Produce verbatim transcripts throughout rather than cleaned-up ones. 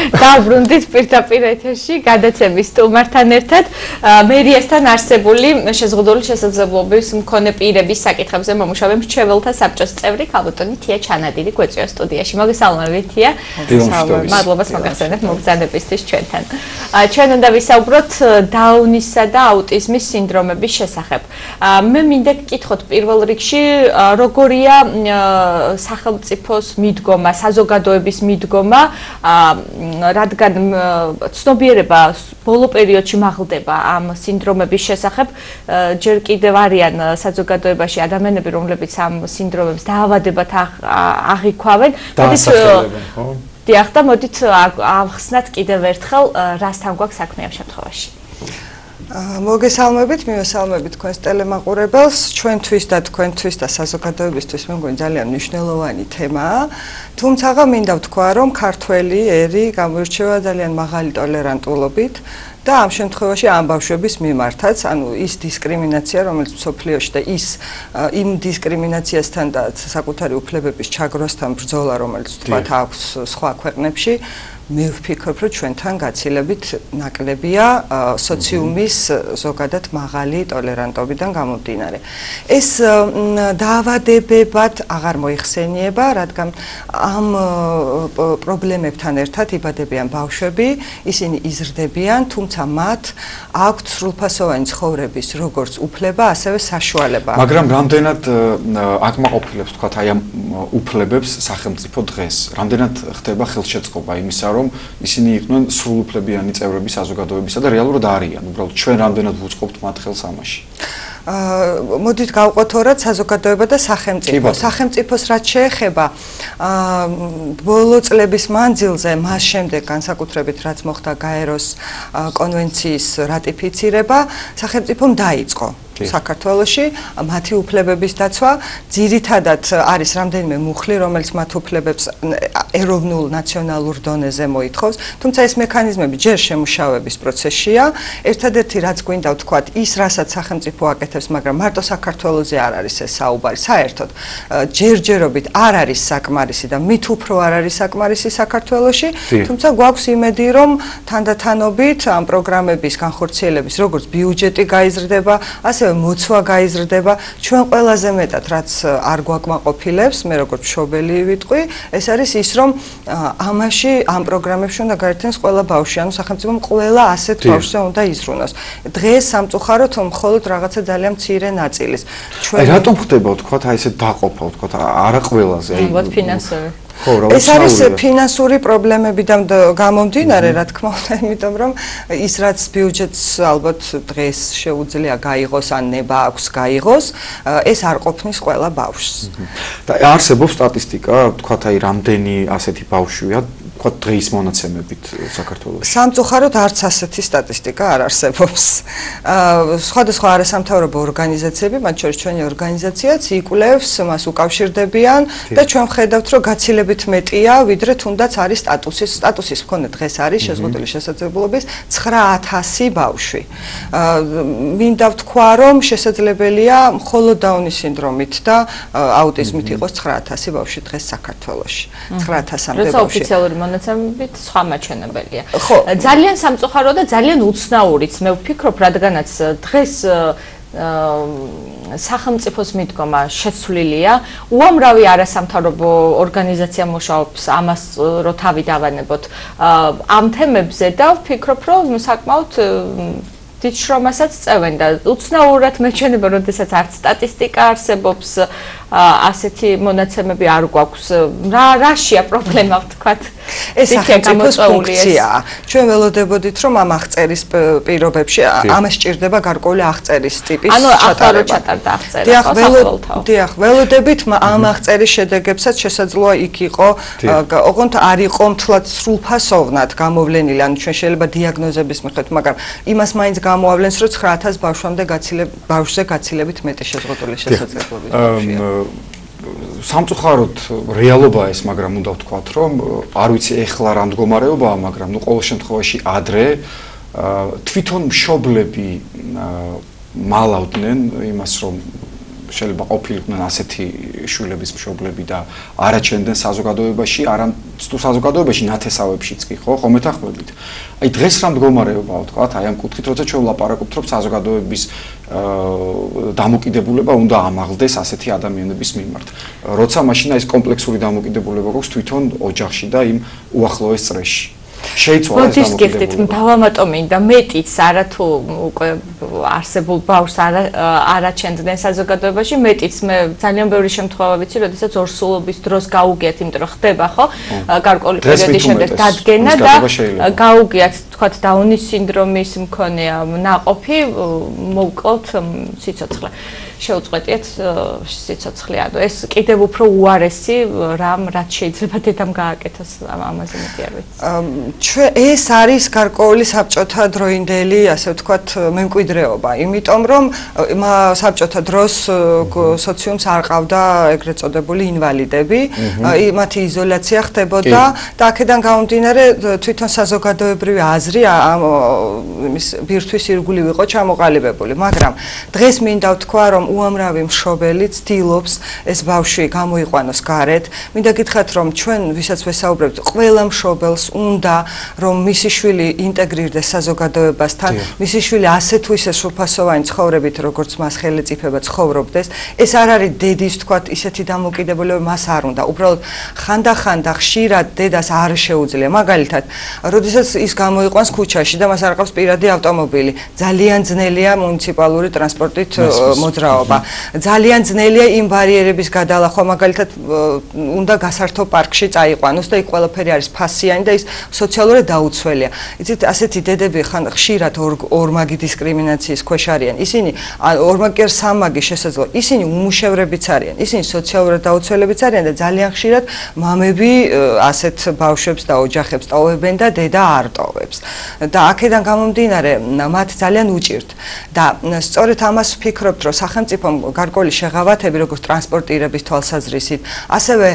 დავბრუნდით პირდაპირ ეთერში გადაცემის სტუმართან ერთად მერიასთან არსებული შეზღუდული შესაძლებლობის მქონე პირების საკითხებზე მომუშავე მრჩეველთა საბჭოს წევრი ქალბატონი თია ჩანადირი გვეწვია სტუდიაში. მოგესალმებით თია. მადლობას მოგახსენებთ მოგზაურობისთვის ჩვენთან. ჩვენ უნდა ვისაუბროთ დაუნისა და აუტიზმის სინდრომების შესახებ. მე მინდა გკითხოთ პირველ რიგში როგორია სახელმწიფოს მიდგომა, საზოგადოების მიდგომა, რადგან ცნობიერება ბოლო პერიოდში მაღლდება ამ სინდრომების შესახებ, ჯერ კიდევ არიან საზოგადოებაში ადამიანები, რომლებიც ამ სინდრომებს დაავადებად აღიქვავენ. დიახ, და მოდით ავხსნათ კიდევ ერთხელ რასთან გვაქვს საქმე ამ შემთხვევაში. მოგესალმებით, მივესალმებით თქვენს ტელემაყურებელს. ჩვენთვის და თქვენთვის და საზოგადოებისთვის მე მგონი ძალიან მნიშვნელოვანი თემაა. თუმცა მინდა ვთქვა, რომ ქართველი ერი გამოირჩევა ძალიან მაღალი ტოლერანტულობით და ამ შემთხვევაში ამ ბავშვების მიმართაც, ანუ ის დისკრიმინაცია, რომელიც მსოფლიოში და ის იმ დისკრიმინაციასთან და საკუთარი უფლებების ჩაგროსთან ბრძოლა, რომელიც თქვათ აქვს სხვა ქვეყნებში, მე ვფიქრობ, რომ ჩვენთან გაცილებით ნაკლებია სოციუმის ზოგადად მაღალი ტოლერანტობიდან გამომდინარე. ეს დაავადებებად აღარ მოიხსენიება, რადგან ამ პრობლემებთან ერთად იბადებიან ბავშვები, ისინი იზრდებიან, თუმცა მათ აქვთ სრულფასოვანი ცხოვრების როგორც უფლება, ასევე საშუალება. მაგრამ რამდენად აკმაყოფილებს თქვათ აი ამ უფლებებს სახელმწიფო დღეს? რამდენად ხდება ხელშეწყობა იმისა, რომ ისინი იყვნენ სრულუფლებიანი წევრები საზოგადოებისა და რეალურად არიან, უბრალოდ ჩვენ რამდენად ვუწყობთ მათ ხელს ამაში? მოდით გავყოთ ორად საზოგადოება და სახელმწიფო. სახელმწიფოს რაც შეეხება ბოლო წლების მანძილზე, მას შემდეგ განსაკუთრებით რაც მოხდა გაეროს კონვენციის რატიფიცირება, სახელმწიფომ დაიწყო საქართველოში მათი უფლებების დაცვა. ძირითადად არის რამდენიმე მუხლი, რომელიც მათ უფლებებს ეროვნულ ნაციონალურ დონეზე მოითხოვს, თუმცა ეს მექანიზმები ჯერ შემუშავების პროცესშია. ერთადერთი რაც გვინდა ვთქვათ, ის რასაც სახელმწიფო აკეთებს, მაგრამ მარტო საქართველოზე არ არის ეს საუბარი. საერთოდ ჯერჯერობით არ არის საკმარისი და მით უფრო არ არის საკმარისი საქართველოში, თუმცა გვაქვს იმედი, რომ თანდათანობით ამ პროგრამების განხორციელების როგორც ბიუჯეტი გაიზრდება, ასე მოცვა გაიზრდება. ჩვენ ყველაზე მეტად რაც არ გვაკმაყოფილებს, მე როგორც მშობელი ვიტყვი, ეს არის ის, რომ ამაში ამ პროგრამებში უნდა გაერთიანოს ყველა ბავშვი, ანუ სახელმწიფომ ყველა ასეთ ბავშვზე უნდა იზრუნოს. დღეს სამწუხაროდ მხოლოდ რაღაცა ძალიან მცირე ნაწილის. აი რატომ ხდება თქვათ აი ესეთ დაყოფა, თქვათ არა ყველაზე, აი ფინანსური. ეს არის ფინანსური პრობლემებიდან გამომდინარე, რა თქმა უნდა, იმიტომ რომ ის რაც ბიუჯეტს ალბათ დღეს შეუძლია გაიღოს ან ნება აქვს გაიღოს, ეს არ ყოფნის ყველა ბავშვს. და არსებობს სტატისტიკა, თქვათ აი რამდენი ასეთი ბავშვია, თქვათ დღის მონაცემებით საქართველოში? სამწუხაროდ არც ასეთი სტატისტიკა არ არსებობს. სხვადასხვა არასამთავრობო ორგანიზაციები, მათ შორის ჩვენი ორგანიზაციაც იკვლევს, მას უკავშირდებიან და ჩვენ ვხედავთ, რომ გაცილებით მეტია, ვიდრე თუნდაც არის სტატუსის სტატუსის მქონე დღეს არის შეზღუდული შესაძლებლობის ცხრა ათასი ბავშვი. მინდა ვთქვა, რომ შესაძლებელია მხოლოდ დაუნის სინდრომით და აუტიზმით იყოს ცხრა ათასი ბავშვი დღეს საქართველოში. ცხრა ათასამდე ბავშვი. მონაცემებით სხვა მაჩვენებელია. ძალიან სამწუხარო და ძალიან უცნაურიც მე ვფიქრობ, რადგანაც დღეს სახელმწიფოს მიდგომა შეცვლილია, უამრავი არასამთავრობო ორგანიზაცია მუშაობს ამას, რომ თავი დავანებოთ ამ თემებზე და ვფიქრობ, რომ საკმაოდ დიდ შრომასაც წევენ და უცნაურად მეჩვენება, როდესაც არც სტატისტიკა არსებობს, ასეთი მონაცემები არ გვაქვს. რა რაშია პრობლემა ვთქვათ? ეს სახელმწიფოს ფუნქციაა. ჩვენ ველოდებოდით, რომ ამ აღწერის პირობებში ამას სჭირდება გარკვეული აღწერის ტიპის ჩატარება. დიახ, ველოდებით ამ აღწერის შედეგებსაც შესაძლოა იქ იყო, ოღონდ არ იყო მთლად სრულფასოვნად გამოვლენილი, ანუ ჩვენ შეიძლება დიაგნოზების მიხედვით, მაგრამ იმას მაინც გამოავლენს, რომ ცხრა ათას ბავშვამდე ბავშვზე გაცილებით მეტი შეზღუდული შესაძლებლობის ბავშვია. სამწუხაროდ რეალობაა ეს, მაგრამ უნდა ვთქვათ, რომ არ ვიცი ეხლა რა მდგომარეობაა, მაგრამ ნუ ყოველ შემთხვევაში ადრე თვითონ მშობლები მალავდნენ იმას, რომ შეიძლება ყოფილიყვნენ ასეთი შვილების მშობლები და არაჩენდნენ საზოგადოებაში, არა თუ საზოგადოებაში, ნათესავებშიც კი, ხო, ხომ ეთანხმებით. აი დღეს რა მდგომარეობაა, თქვათ, აი ამ კუთხით, როცა ჩვენ ვლაპარაკობთ, რომ საზოგადოების დამოკიდებულება უნდა ამაღლდეს ასეთი ადამიანების მიმართ. როცა მაშინ ეს კომპლექსური დამოკიდებულება გვაქვს თვითონ ოჯახში და იმ უახლოეს წრეში. შეიცვალა ეს დამოკიდებულება. დავამატომინდა მეტიც არათუ უკვე არსებულ ბავშვს არა არაჩენდნენ საზოგადოებაში, მეტიც მე ძალიან ბევრი შემთხვევა ვიცი, როდესაც ორსულობის დროს გაუგიათ, იმიტომ რომ ხდება ხო გარკვეული პერიოდის შემდეგ დადგენა და გაუგიათ, თქვათ, დაუნის სინდრომის მქონეა ნაყოფი, მოვკლოთ სიცოცხლე. შეუწყვეტიათ სიცოცხლე, ანუ ეს კიდევ უფრო უარესი რამ რაც შეიძლება დედამ გააკეთოს ამაზე მეტი არ ვიცი. ჩვენ ეს არის გარკვეული საბჭოთა დროინდელი, ასე ვთქვათ, მემკვიდრეობა, იმიტომ რომ საბჭოთა დროს სოციუმს არ ყავდა ეგრეთ წოდებული ინვალიდები, მათი იზოლაცია ხდებოდა და აქედან გამომდინარე თვითონ საზოგადოებრივი აზრი იმის ბირთვის ირგვლივ იყო ჩამოყალიბებული, მაგრამ დღეს მინდა ვთქვა, რომ უამრავი მშობელი ცდილობს ეს ბავშვი გამოიყვანოს გარეთ. მინდა გითხრათ, რომ ჩვენ ვისაც ვესაუბრებთ, ყველა მშობელს უნდა რომ მისი შვილი ინტეგრირდეს საზოგადოებასთან, მისი შვილი ასე თუ ისე სრულფასოვანი ცხოვრებით, როგორც მას ხელისუფლება ცხოვრობდეს. ეს არ არის დედის, თქვათ, ისეთი დამოკიდებულება, მას არ უნდა. უბრალოდ ხანდახანდა ხშირად დედას არ შეუძლია. მაგალითად, როდესაც ის გამოიყვანს ქუჩაში და მას არ ყავს პირადი ავტომობილი, ძალიან ძნელია მუნიციპალური ტრანსპორტით მოძრაობა. ძალიან ძნელია იმ ბარიერების გადალახვა, მაგალითად უნდა გასართო პარკში წაიყვანოს და იქ ყველაფერი არის ფასიანი და ის სოციალურად დაუცველია. იცით, ასეთი დედები ხშირად ორმაგი დისკრიმინაციის ქვეშ არიან. ისინი ორმაგი არ სამმაგი შესაძლოა. ისინი უმუშევრებიც არიან. ისინი სოციალურად დაუცველებიც არიან და ძალიან ხშირად მამები ასეთ ბავშვებს და ოჯახებს ტოვებენ და დედა არ ტოვებს. და აქედან გამომდინარე, მათ ძალიან უჭირთ და სწორედ ამას ვფიქრობთ, რომ სახელმწიფომ გარკვეული შეღავათები, როგორც ტრანსპორტირების თვალსაზრისით, ასევე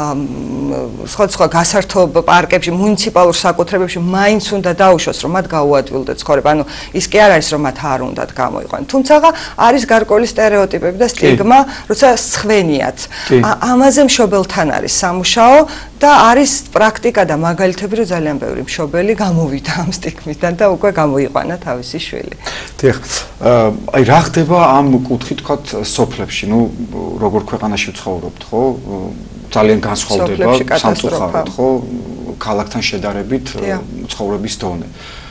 სხვადასხვა გასართო პარკებში, მუნიციპალურ საკუთრებებში მაინც უნდა დაუშვოს, რომ მათ გაუადვილდეთ ცხოვრება. ანუ ის კი არ არის, რომ მათ არ უნდათ გამოიყვანონ. თუმცა არის გარკვეული სტერეოტიპები და სტიგმა, როცა სხვენიათ. ამაზე მშობელთან არის სამუშაო და არის პრაქტიკა და მაგალითები, რომ ძალიან ბევრი მშობელი გამოვიდა ამ სტიგმიდან და უკვე გამოიყვანა თავისი შვილი. დიახ. აი რა ხდება ამ კუთხით, თქვათ, სოფლებში, ну, როგორ ქვეყანაში ვცხოვრობთ, ხო? ძალიან განსხვავდება სამწუხაროდ, ხო? ქალაქთან შედარებით ცხოვრების დონე.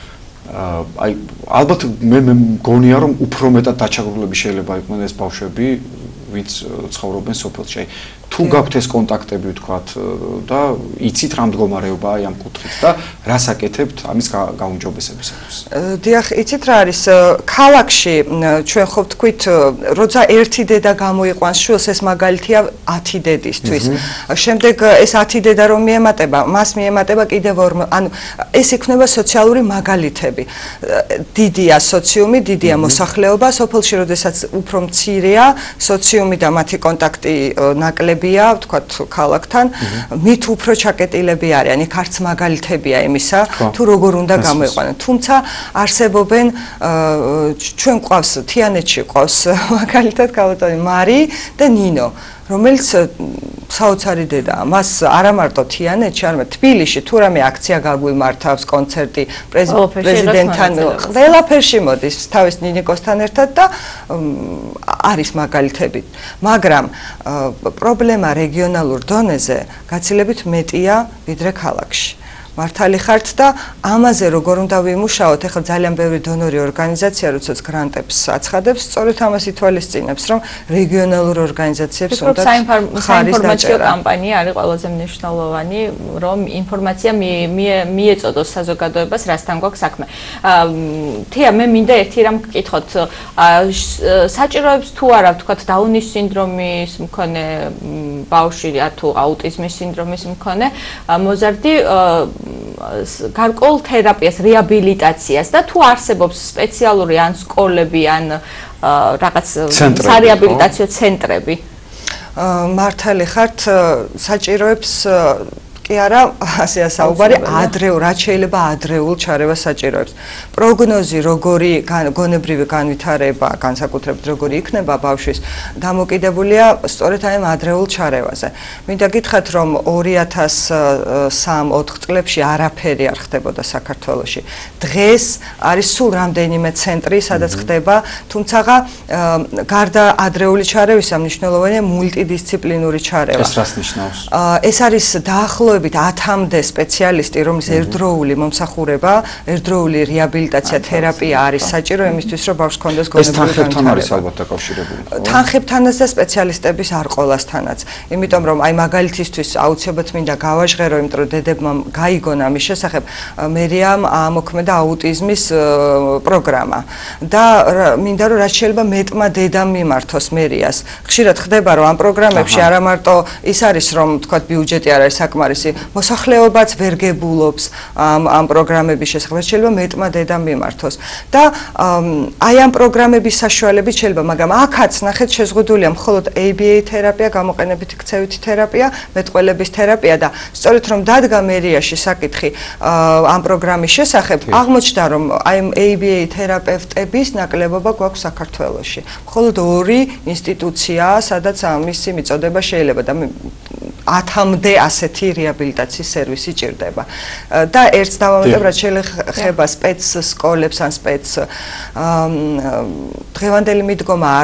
აი ალბათ მე მგონია, რომ უფრო მეტად დაჩაგრულები შეიძლება იყვნენ ეს ბავშვები, ვინც ცხოვრობენ სოფელში. თუ გაქვთ ეს კონტაქტები, ვთქვათ, და იცით რა მდგომარეობაა ამ კუთხით და რას აკეთებთ ამის გაუმჯობესებისათვის? დიახ, იცით რა არის, ქალაქში ჩვენ ხო ვთქვით, როცა ერთი დედა გამოიყვანს შვილს, ეს მაგალითია ათი დედისთვის. შემდეგ ეს ათი დედა რომ მიემატება, მას მიემატება კიდევ ორ, ანუ ეს იქნება სოციალური მაგალითები. დიდია სოციუმი, დიდია მოსახლეობა, სოფელში როდესაც უფრო მცირეა სოციუმი და მათი კონტაქტი ნაკლები ვთქვათ, ქალაქთან, მით უფრო ჩაკეტილები არიან, იქ არც მაგალითებია იმისა, თუ როგორ უნდა გამოიყვანონ. თუმცა არსებობენ, ჩვენ ყავს, თიანეთში ყავს მაგალითად ქალბატონი მარი და ნინო, რომელიც საოცარი დედაა. მას არა მარტო თიანეთში, არამედ თბილისში თუ რამე აქცია გაგვიმართავს, კონცერტი პრეზიდენტთან, ყველაფერში მოდის თავის ნინიკოსთან ერთად და არის მაგალითები. მაგრამ პრობლემა რეგიონალურ დონეზე გაცილებით მეტია ვიდრე ქალაქში. მართალი ხართ და ამაზე როგორ უნდა ვიმუშაოთ, ახლა ძალიან ბევრი დონორი ორგანიზაცია, როდესაც გრანტებს აცხადებს, სწორედ ამას ითვალისწინებს, რომ რეგიონალურ ორგანიზაციებს უნდა საინფორმაციო კამპანია არის ყველაზე მნიშვნელოვანი, რომ ინფორმაცია მიეწოდოს საზოგადოებას, რასთან გვაქვს საქმე. თია, მე მინდა ერთი რამ გკითხოთ, საჭიროებს თუ არა, ვთქვათ, დაუნის სინდრომის მქონე ბავშვი თუ აუტიზმის სინდრომის მქონე მოზარდი გარკვეულ თერაპიას, რეაბილიტაციას და თუ არსებობს სპეციალური ან სკოლები ან რაღაც სარეაბილიტაციო ცენტრები. მართალი ხართ, საჭიროებს კი არა, ასეა საუბარი, ადრეულ, რაც შეიძლება ადრეულ ჩარევას საჭიროებს. პროგნოზი, როგორი გონებრივი განვითარება, განსაკუთრებით როგორი იქნება ბავშვის, დამოკიდებულია სწორედ აი ამ ადრეულ ჩარევაზე. მინდა გითხრათ, რომ ორი ათას სამი-ოთხ წლებში არაფერი არ ხდებოდა საქართველოში. დღეს არის სულ რამდენიმე ცენტრი, სადაც ხდება, თუმცა გარდა ადრეული ჩარევისა მნიშვნელოვანია მულტიდისციპლინური ჩარევა. ეს რას ნიშნავს? ეს არის დაახლოებით ათამდე სპეციალისტი, რომლის ერთდროული მომსახურება, ერთდროული რეაბილიტაცია, თერაპია არის საჭირო იმისთვის, რომ ბავშვს ჰქონდეს გონებრივი განვითარება. ეს თანხებთან არის ალბათ დაკავშირებული. თანხებთანაც და სპეციალისტების არ ყოლასთანაც. იმიტომ რომ აი მაგალითისთვის აუცილებლად მინდა გავაჟღერო, იმიტომ რომ დედებმა გაიგონა ამის შესახებ, მერიამ ამოქმედა აუტიზმის პროგრამა და მინდა რომ რაც შეიძლება მეტმა დედამ მიმართოს მერიას. ხშირად ხდება რომ ამ პროგრამებში არა მარტო ის არის რომ თქვათ ბიუჯეტი არ არის საკმარისი, მოსახლეობაც ვერ გებულობს ამ ამ პროგრამების შესახებ, შეიძლება მეტმა დედამ მიმართოს. და აი ამ პროგრამების საშუალებით შეიძლება, მაგრამ აქაც ნახეთ შეზღუდულია მხოლოდ A B A თერაპია, გამოყენებითი ქცევითი თერაპია, მეტყველების თერაპია და სწორედ რომ დადგა მერიაში საკითხი ამ პროგრამის შესახებ, აღმოჩნდა რომ აი A B A თერაპევტების ნაკლებობა გვაქვს საქართველოში. მხოლოდ ორი ინსტიტუციაა, სადაც ამისი მიწოდება შეიძლება და ათამდე ასეთი რეაბილიტაციის სერვისი ჭირდება. და ერთს დავამატებ, რაც შეიძლება სპეც სკოლებს ან სპეც დღევანდელი მიდგომა არ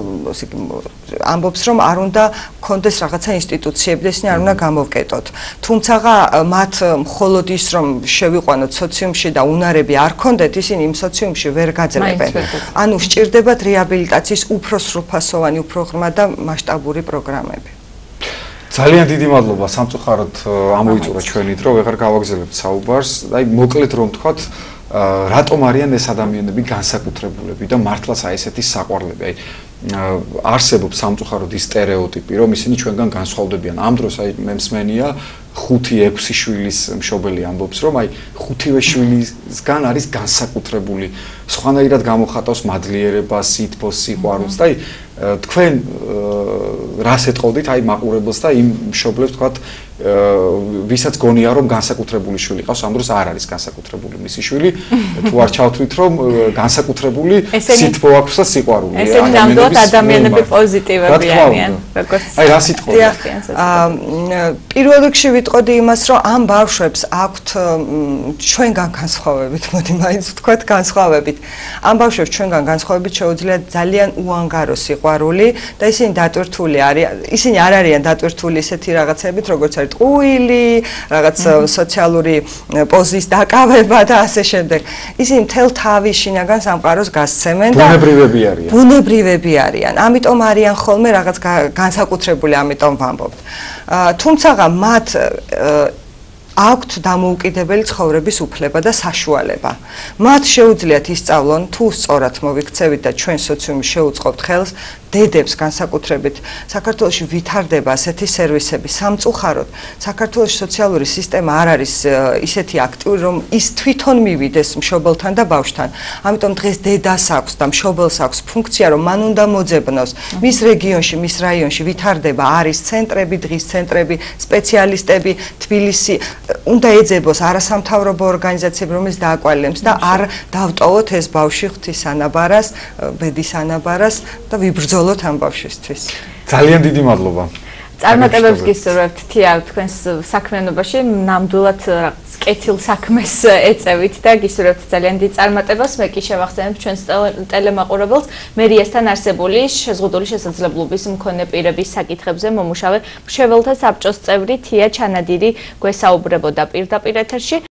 ამბობს, რომ არ უნდა კონდეს რაღაცა ინსტიტუციები და ისინი არ უნდა გამოვკეტოთ. თუმცა მათ მხოლოდ ის რომ შევიყვანოთ სოციუმში და უნარები არ კონდეთ, ისინი იმ სოციუმში ვერ გაძლევენ. ანუ სჭირდებათ რეაბილიტაციის უფრო სრულფასოვანი, უფრო ღრმა და მასშტაბური პროგრამები. ძალიან დიდი მადლობა სამწუხაროდ ამოიწურა ჩვენი დრო, ვეღარ გავაგზავნებთ საუბარს. აი მოკლედ რომ ვთქვათ, რატომ არიან ეს ადამიანები განსაკუთრებულები და მართლაც აი ესეთი საყვარლები. აი არსებობს სამწუხაროდ ის სტერეოტიპი, რომ ისინი ჩვენგან განსხვავდებიან. ამ დროს აი მე მსმენია ხუთი ექვსი შვილის მშობელი ამბობს, რომ აი ხუთივე შვილისგან არის განსაკუთრებული, სხვანაირად გამოხატავს მადლიერებას, სითბოს, სიყვარულს და აი თქვენ რას ეტყოდით აი მაყურებელს და იმ მშობლებს თქვათ ვისაც გონია რომ განსაკუთრებული შვილი ყავს, ამ დროს არ არის განსაკუთრებული მისი შვილი, თუ არ ჩავთვლით რომ განსაკუთრებული სითბო აქვს და სიყვარულია. ესენი ნამდვილად ადამიანები პოზიტივები არიან, როგორც აი რა სიტყვია. პირველ რიგში ვიტყოდი იმას, რომ ამ ბავშვებს აქვთ ჩვენგან განსხვავებით, მოდი მაინც ვთქვათ განსხვავებით. ამ ბავშვებს ჩვენგან განსხვავებით შეუძლიათ ძალიან უანგარო სიყვარული და ისინი დატვირთული არიან, ისინი არ არიან დატვირთული ისეთი რაღაცებით, როგორც არის ტყუილი, რაღაც სოციალური პოზის დაკავება და ასე შემდეგ. ისინი მთელ თავის შინაგან სამყაროს გასცემენ და ბუნებრივები არიან. ბუნებრივები არიან. ამიტომ არიან ხოლმე რაღაც განსაკუთრებული, ამიტომ ვამბობთ. თუმცა მათ აქვთ დამოუკიდებელი ცხოვრების უფლება და საშუალება. მათ შეუძლიათ ისწავლონ, თუ სწორად მოვიქცევით და ჩვენ სოციუმში შეუწყობთ ხელს, დედებს განსაკუთრებით საქართველოში ვითარდება ასეთი სერვისები. სამწუხაროდ, საქართველოში სოციალური სისტემა არ არის ისეთი აქტიური, რომ ის თვითონ მივიდეს მშობელთან და ბავშვთან. ამიტომ დღეს დედას აქვს და მშობელს აქვს ფუნქცია, რომ მან უნდა მოძებნოს მის რეგიონში, მის რაიონში ვითარდება, არის ცენტრები, დღის ცენტრები, სპეციალისტები, თბილისი უნდა ეძებოს არასამთავრობო ორგანიზაციები, რომელიც დააკვალემს და არ დავტოვოთ ეს ბავშვი ღვთის ანაბარას, ბედის ანაბარას და ვიბრძოლოთ ამ ბავშვისთვის. ძალიან დიდი მადლობა. წარმატებებს გისურვებთ თია თქვენს საქმიანობაში, ნამდვილად კეთილ საქმეს ეწევით და გისურვებთ ძალიან დიდ წარმატებას. მე კი შევახსენებ ჩვენს ტელემაყურებელს მერიასთან არსებული შეზღუდული შესაძლებლობის მქონე პირების საკითხებზე მომუშავე მრჩეველთა საბჭოს წევრი თია ჩანადირი გვესაუბრებოდა პირდაპირ ეთერში.